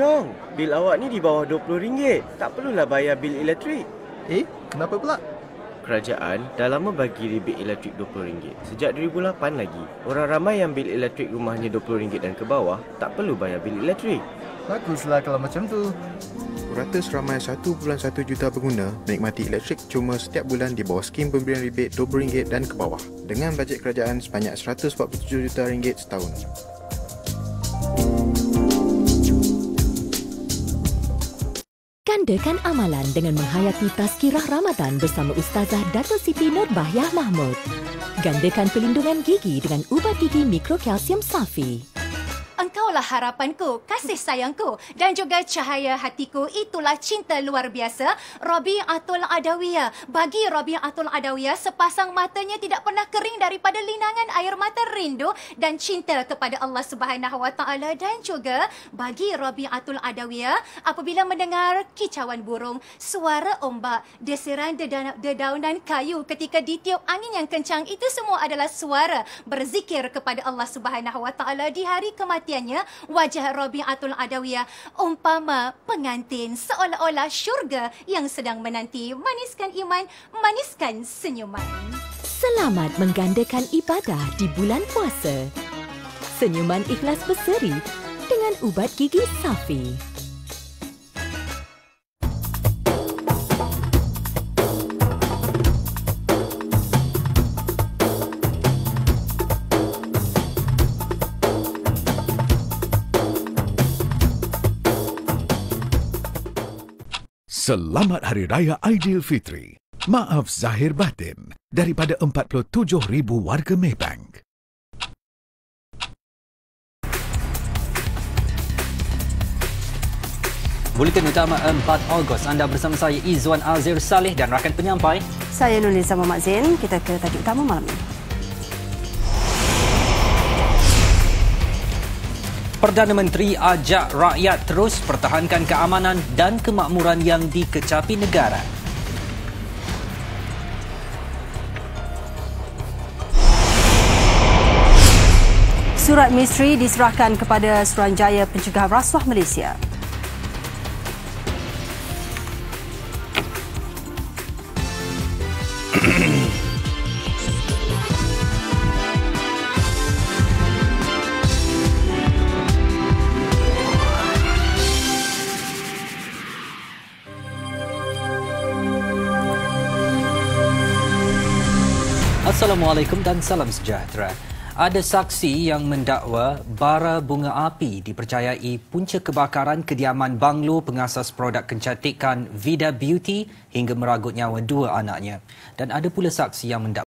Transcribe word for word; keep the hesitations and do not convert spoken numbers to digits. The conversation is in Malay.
Chong, bil awak ni di bawah dua puluh ringgit. Tak perlulah bayar bil elektrik. Eh, kenapa pula? Kerajaan dah lama bagi rebate elektrik dua puluh ringgit. Sejak dua ribu lapan lagi. Orang ramai yang bil elektrik rumahnya dua puluh ringgit dan ke bawah tak perlu bayar bil elektrik. Baguslah kalau macam tu. Purata seramai satu perpuluhan satu juta pengguna menikmati elektrik cuma setiap bulan di bawah skim pemberian rebate dua puluh ringgit dan ke bawah dengan bajet kerajaan sebanyak seratus empat puluh tujuh juta ringgit setahun. Gandakan amalan dengan menghayati Tazkirah Ramadan bersama Ustazah Dato' Siti Nurbahyah Mahmud. Gandakan pelindungan gigi dengan ubat gigi mikrokalsium Safi. Engkaulah harapanku, kasih sayangku dan juga cahaya hatiku. Itulah cinta luar biasa Rabi'atul Adawiyah. Bagi Rabi'atul Adawiyah, sepasang matanya tidak pernah kering daripada linangan air mata rindu dan cinta kepada Allah Subhanahu Wa Taala. Dan juga bagi Rabi'atul Adawiyah, apabila mendengar kicauan burung, suara ombak, desiran dedaunan kayu ketika ditiup angin yang kencang, itu semua adalah suara berzikir kepada Allah Subhanahu Wa Taala di hari kematian. Wajah Rabi'atul Adawiyah umpama pengantin, seolah-olah syurga yang sedang menanti. Maniskan iman, maniskan senyuman. Selamat menggandakan ibadah di bulan puasa. Senyuman ikhlas berseri dengan ubat gigi Safi. Selamat Hari Raya Aidilfitri. Maaf zahir batin daripada empat puluh tujuh ribu warga Maybank. Buletin Utama empat Ogos. Anda bersama saya Izwan Azir Saleh dan rakan penyampai saya Nurliza Muhammad Zain. Kita ke tajuk utama malam ini. Perdana Menteri ajak rakyat terus pertahankan keamanan dan kemakmuran yang dikecapi negara. Surat misteri diserahkan kepada Suruhanjaya Pencegahan Rasuah Malaysia. Assalamualaikum dan salam sejahtera. Ada saksi yang mendakwa bara bunga api dipercayai punca kebakaran kediaman banglo pengasas produk kecantikan Vida Beauty hingga meraguk nyawa dua anaknya. Dan ada pula saksi yang mendakwa